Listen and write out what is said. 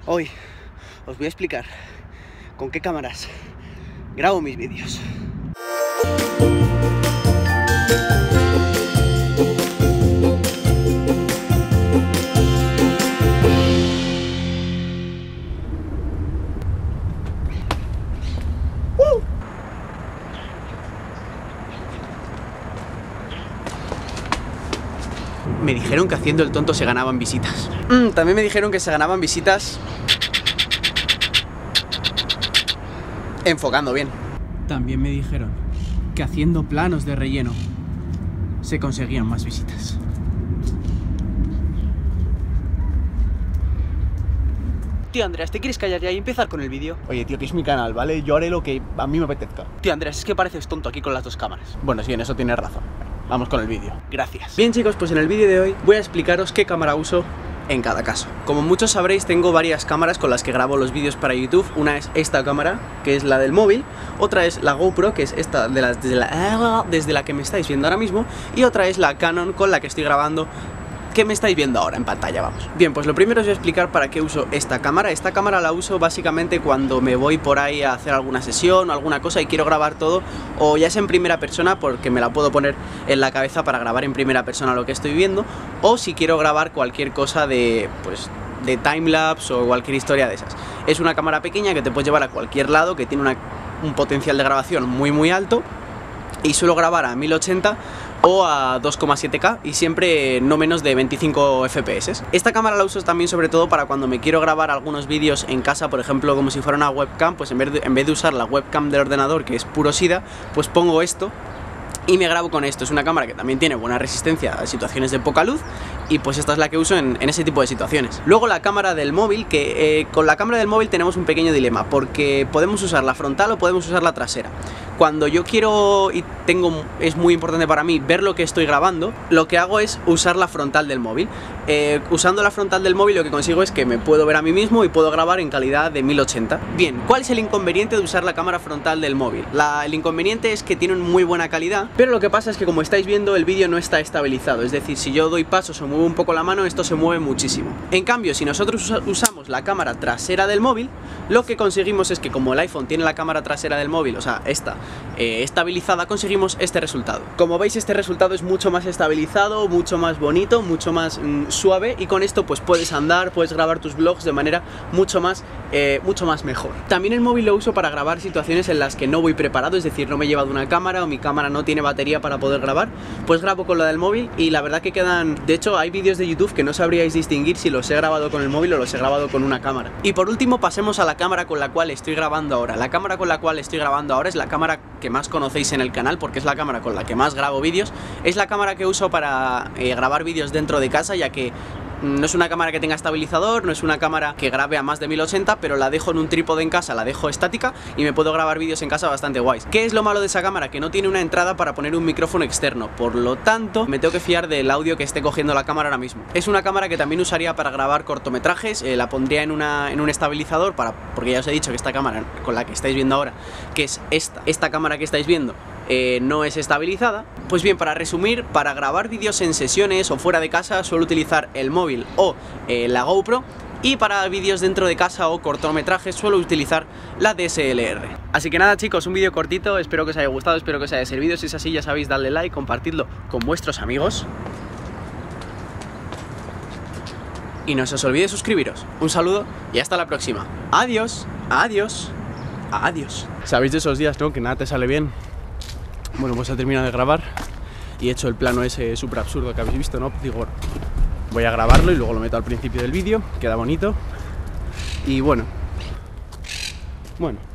Hoy os voy a explicar con qué cámaras grabo mis vídeos. Me dijeron que haciendo el tonto se ganaban visitas. También me dijeron que se ganaban visitas enfocando bien. También me dijeron que haciendo planos de relleno se conseguían más visitas. Tío Andreas, ¿te quieres callar ya y empezar con el vídeo? Oye, tío, que es mi canal, ¿vale? Yo haré lo que a mí me apetezca. Tío Andreas, es que pareces tonto aquí con las dos cámaras. Bueno, sí, en eso tienes razón. Vamos con el vídeo. Gracias. Bien chicos, pues en el vídeo de hoy voy a explicaros qué cámara uso en cada caso. Como muchos sabréis, tengo varias cámaras con las que grabo los vídeos para YouTube. Una es esta cámara, que es la del móvil. Otra es la GoPro, que es esta desde la que me estáis viendo ahora mismo. Y otra es la Canon con la que estoy grabando, que me estáis viendo ahora en pantalla, vamos. Bien, pues lo primero os voy a explicar para qué uso esta cámara. Esta cámara la uso básicamente cuando me voy por ahí a hacer alguna sesión o alguna cosa y quiero grabar todo, o ya sea en primera persona, porque me la puedo poner en la cabeza para grabar en primera persona lo que estoy viendo, o si quiero grabar cualquier cosa de, pues, de timelapse o cualquier historia de esas. Es una cámara pequeña que te puedes llevar a cualquier lado, que tiene un potencial de grabación muy alto, y suelo grabar a 1080 o a 2,7K y siempre no menos de 25 FPS. Esta cámara la uso también sobre todo para cuando me quiero grabar algunos vídeos en casa, por ejemplo como si fuera una webcam, pues en vez de usar la webcam del ordenador, que es puro SIDA, pues pongo esto y me grabo con esto. Es una cámara que también tiene buena resistencia a situaciones de poca luz y pues esta es la que uso en ese tipo de situaciones. Luego la cámara del móvil, que con la cámara del móvil tenemos un pequeño dilema, porque podemos usar la frontal o podemos usar la trasera. Cuando yo quiero y es muy importante para mí ver lo que estoy grabando, lo que hago es usar la frontal del móvil. Usando la frontal del móvil lo que consigo es que me puedo ver a mí mismo y puedo grabar en calidad de 1080. Bien, ¿cuál es el inconveniente de usar la cámara frontal del móvil? El inconveniente es que tiene muy buena calidad, pero lo que pasa es que, como estáis viendo, el vídeo no está estabilizado. Es decir, si yo doy pasos o muevo un poco la mano, esto se mueve muchísimo. En cambio, si nosotros usamos la cámara trasera del móvil, lo que conseguimos es que, como el iPhone tiene la cámara trasera del móvil, o sea, esta estabilizada, conseguimos este resultado. Como veis, este resultado es mucho más estabilizado, mucho más bonito, mucho más suave, y con esto pues puedes andar, puedes grabar tus vlogs de manera mucho más mejor. También el móvil lo uso para grabar situaciones en las que no voy preparado, es decir, no me he llevado una cámara o mi cámara no tiene batería para poder grabar, pues grabo con la del móvil y la verdad que quedan... De hecho, hay vídeos de YouTube que no sabríais distinguir si los he grabado con el móvil o los he grabado con una cámara. Y por último, pasemos a la cámara con la cual estoy grabando ahora. La cámara con la cual estoy grabando ahora es la cámara que más conocéis en el canal, porque es la cámara con la que más grabo vídeos. Es la cámara que uso para grabar vídeos dentro de casa, ya que no es una cámara que tenga estabilizador, no es una cámara que grabe a más de 1080, pero la dejo en un trípode en casa, la dejo estática y me puedo grabar vídeos en casa bastante guays. ¿Qué es lo malo de esa cámara? Que no tiene una entrada para poner un micrófono externo, por lo tanto me tengo que fiar del audio que esté cogiendo la cámara ahora mismo. Es una cámara que también usaría para grabar cortometrajes, la pondría en un estabilizador, porque ya os he dicho que esta cámara con la que estáis viendo ahora, que es esta cámara que estáis viendo, no es estabilizada. Pues bien, para resumir, para grabar vídeos en sesiones o fuera de casa suelo utilizar el móvil o la GoPro, y para vídeos dentro de casa o cortometrajes suelo utilizar la DSLR. Así que nada chicos, un vídeo cortito, espero que os haya gustado, espero que os haya servido. Si es así, ya sabéis, dadle like, compartidlo con vuestros amigos y no se os olvide suscribiros. Un saludo y hasta la próxima. Adiós, adiós, adiós. ¿Sabéis de esos días, no? Que nada te sale bien. Bueno, pues he terminado de grabar y he hecho el plano ese súper absurdo que habéis visto, ¿no? Digo, voy a grabarlo y luego lo meto al principio del vídeo, queda bonito. Y bueno.